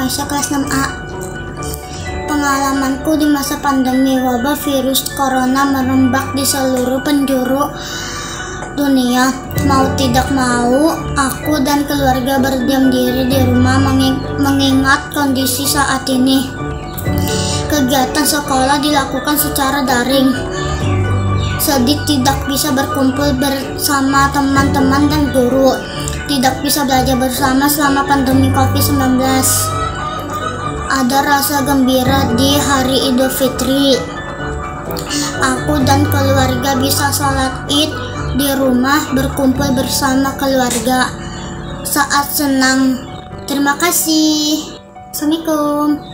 Aisyah kelas 6A. Pengalamanku di masa pandemi wabah virus corona merebak di seluruh penjuru dunia. Mau tidak mau, aku dan keluarga berdiam diri di rumah mengingat kondisi saat ini. Kegiatan sekolah dilakukan secara daring. Sedih tidak bisa berkumpul bersama teman-teman dan guru. Tidak bisa belajar bersama selama pandemi COVID-19. Ada rasa gembira di hari Idul Fitri. Aku dan keluarga bisa sholat Id di rumah, berkumpul bersama keluarga. Saat senang. Terima kasih. Assalamualaikum.